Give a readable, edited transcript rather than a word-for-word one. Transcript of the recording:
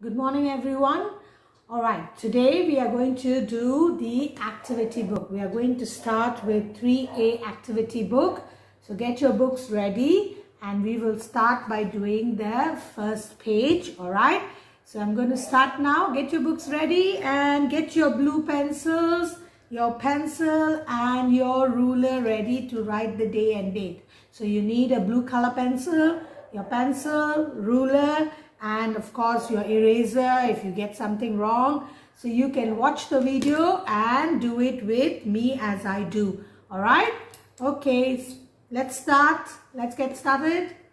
Good morning, everyone. All right, today we are going to do the activity book. We are going to start with 3A activity book. So get your books ready and we will start by doing the first page. All right, so I'm going to start now. Get your books ready and get your blue pencils, your pencil and your ruler ready to write the day and date. So you need a blue color pencil, your pencil, ruler, and of course your eraser if you get something wrong. So you can watch the video and do it with me as I do. All right, okay, let's start. Let's get started.